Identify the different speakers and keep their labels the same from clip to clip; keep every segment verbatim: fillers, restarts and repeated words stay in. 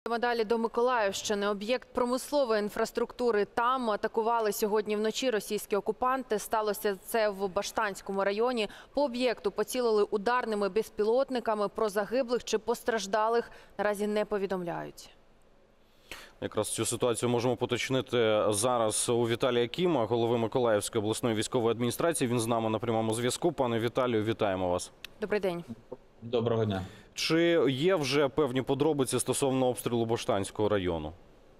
Speaker 1: Далі до Миколаївщини. Об'єкт промислової інфраструктури там атакували сьогодні вночі російські окупанти. Сталося це в Баштанському районі. По об'єкту поцілили ударними безпілотниками. Про загиблих чи постраждалих наразі не повідомляють.
Speaker 2: Якраз цю ситуацію можемо поточнити зараз у Віталія Кіма, голови Миколаївської обласної військової адміністрації. Він з нами на прямому зв'язку. Пане Віталію, вітаємо вас.
Speaker 1: Добрий день.
Speaker 3: Доброго дня.
Speaker 2: Чи є вже певні подробиці стосовно обстрілу Баштанського району?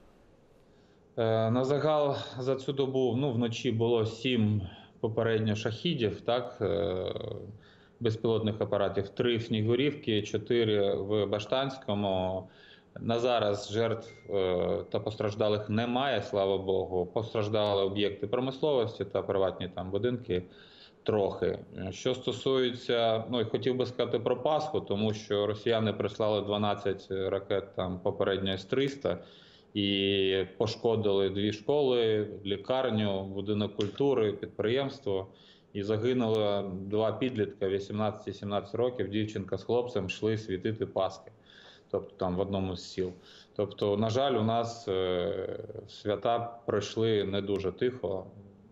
Speaker 3: Е, на загал за цю добу, ну, вночі було сім попередньо шахідів, так, е, безпілотних апаратів, три в Снігурівці, чотири в Баштанському. На зараз жертв е, та постраждалих немає, слава Богу. Постраждали об'єкти промисловості та приватні там будинки трохи. Що стосується, ну, хотів би сказати про Пасху, тому що росіяни прислали дванадцять ракет там попередньо С триста і пошкодили дві школи, лікарню, будинок культури, підприємство. І загинуло два підлітка вісімнадцять і сімнадцять років, дівчинка з хлопцем йшли світити Пасхи. Тобто там в одному з сіл. Тобто, на жаль, у нас е, свята пройшли не дуже тихо,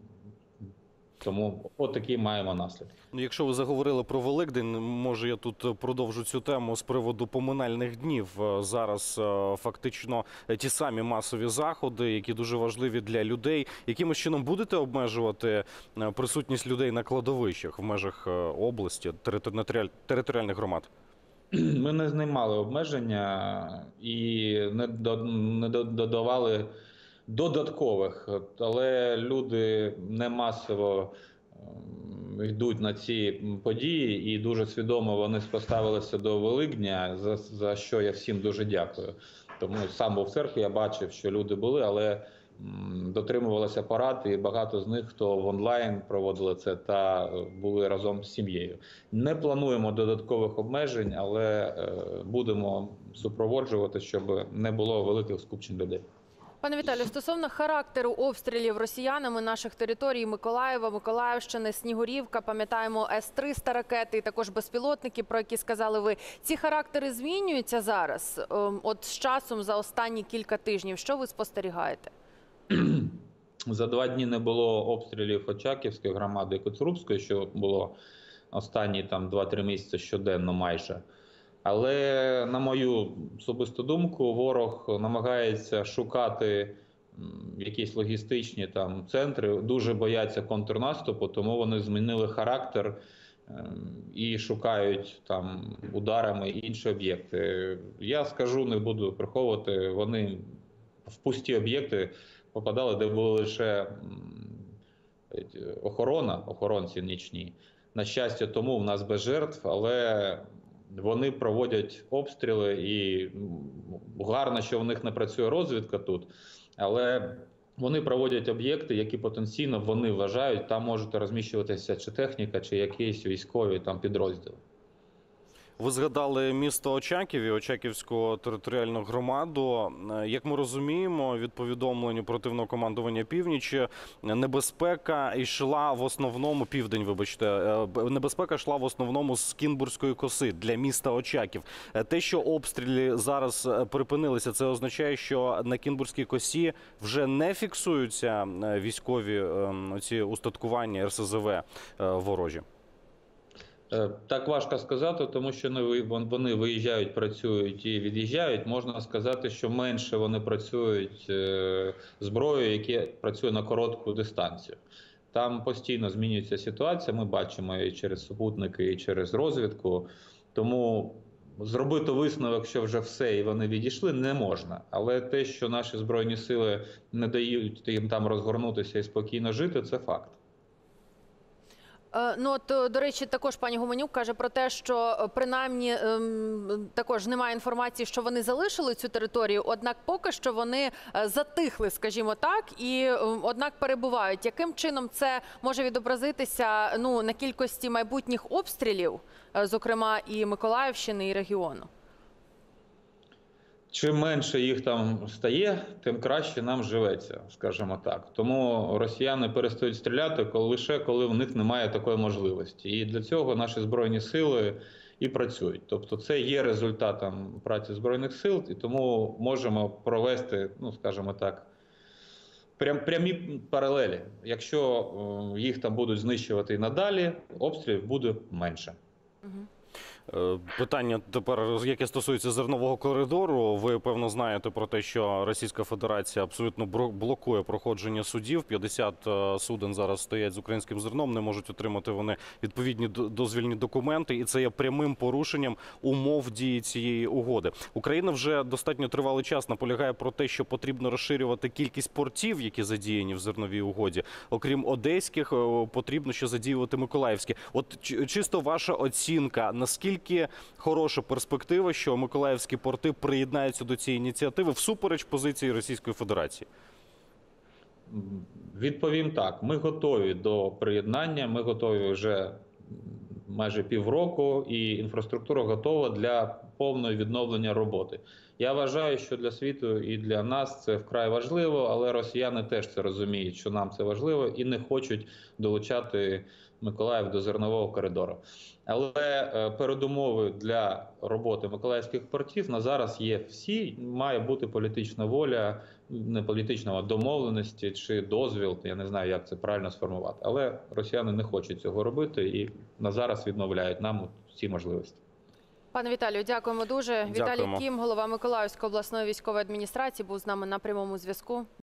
Speaker 3: тому от такі маємо наслідки.
Speaker 2: Якщо ви заговорили про Великдень, може я тут продовжу цю тему з приводу поминальних днів. Зараз фактично ті самі масові заходи, які дуже важливі для людей. Якимось чином будете обмежувати присутність людей на кладовищах в межах області, територіальних громад?
Speaker 3: Ми не знімали обмеження і не додавали додаткових, але люди не масово йдуть на ці події і дуже свідомо вони поставилися до Великдня, за, за що я всім дуже дякую. Тому сам був в церкві, я бачив, що люди були, але дотримувалися парад, і багато з них, хто в онлайн проводили це та були разом з сім'єю. Не плануємо додаткових обмежень, але будемо супроводжувати, щоб не було великих скупчень людей.
Speaker 1: Пане Віталію, стосовно характеру обстрілів росіянами наших територій Миколаєва, Миколаївщини, Снігурівка, пам'ятаємо С триста ракети і також безпілотники, про які сказали ви. Ці характери змінюються зараз, от з часом за останні кілька тижнів. Що ви спостерігаєте?
Speaker 3: За два дні не було обстрілів Очаківської громади і Коцюбинської, що було останні там два-три місяці щоденно майже. Але, на мою особисту думку, ворог намагається шукати якісь логістичні там центри, дуже бояться контрнаступу, тому вони змінили характер і шукають там ударами інші об'єкти. Я скажу, не буду приховувати, вони в пусті об'єкти попадали, де була лише охорона, охоронці нічні. На щастя, тому в нас без жертв, але вони проводять обстріли, і гарно, що в них не працює розвідка тут, але вони проводять об'єкти, які потенційно вони вважають, там можуть розміщуватися чи техніка, чи якісь військові там підрозділи.
Speaker 2: Ви згадали місто Очаків і Очаківську територіальну громаду. Як ми розуміємо, від повідомлень оперативного командування «Північ» небезпека йшла в основному, південь, вибачте, небезпека йшла в основному з Кінбурзької коси для міста Очаків. Те, що обстріли зараз припинилися, це означає, що на Кінбурзькій косі вже не фіксуються військові ці устаткування Ер Ес Зе Ве ворожі?
Speaker 3: Так важко сказати, тому що вони виїжджають, працюють і від'їжджають. Можна сказати, що менше вони працюють зброєю, яка працює на коротку дистанцію. Там постійно змінюється ситуація, ми бачимо і через супутники, і через розвідку. Тому зробити висновок, що вже все і вони відійшли, не можна. Але те, що наші Збройні сили не дають їм там розгорнутися і спокійно жити, це факт.
Speaker 1: Ну, от, до речі, також пані Гуменюк каже про те, що принаймні також немає інформації, що вони залишили цю територію, однак поки що вони затихли, скажімо так, і однак перебувають. Яким чином це може відобразитися, ну, на кількості майбутніх обстрілів, зокрема і Миколаївщини, і регіону?
Speaker 3: Чим менше їх там стає, тим краще нам живеться, скажімо так. Тому росіяни перестають стріляти лише коли в них немає такої можливості. І для цього наші Збройні сили і працюють. Тобто це є результатом праці Збройних сил, і тому можемо провести, ну скажімо так, прям, прямі паралелі. Якщо е, їх там будуть знищувати і надалі, обстрілів буде менше.
Speaker 2: Е, Питання тепер, яке стосується зернового коридору. Ви, певно, знаєте про те, що Російська Федерація абсолютно бро- блокує проходження судів. п'ятдесят е, суден зараз стоять з українським зерном, не можуть отримати вони відповідні д- дозвільні документи. І це є прямим порушенням умов дії цієї угоди. Україна вже достатньо тривалий час наполягає про те, що потрібно розширювати кількість портів, які задіяні в зерновій угоді. Окрім одеських, е, потрібно ще задіювати миколаївські. От чи- чисто ваша оцінка, наскільки хороша перспектива, що миколаївські порти приєднаються до цієї ініціативи всупереч позиції Російської Федерації?
Speaker 3: Відповім так, ми готові до приєднання, ми готові вже майже півроку, і інфраструктура готова для повного відновлення роботи. Я вважаю, що для світу і для нас це вкрай важливо, але росіяни теж це розуміють, що нам це важливо, і не хочуть долучати Миколаїв до зернового коридору. Але е, передумови для роботи миколаївських портів на зараз є всі. Має бути політична воля, не політична, а домовленості чи дозвіл, я не знаю, як це правильно сформувати. Але росіяни не хочуть цього робити і на зараз відмовляють нам ці можливості.
Speaker 1: Пане Віталію, дякуємо дуже.
Speaker 2: Дякуємо.
Speaker 1: Віталій Кім, голова Миколаївської обласної військової адміністрації, був з нами на прямому зв'язку.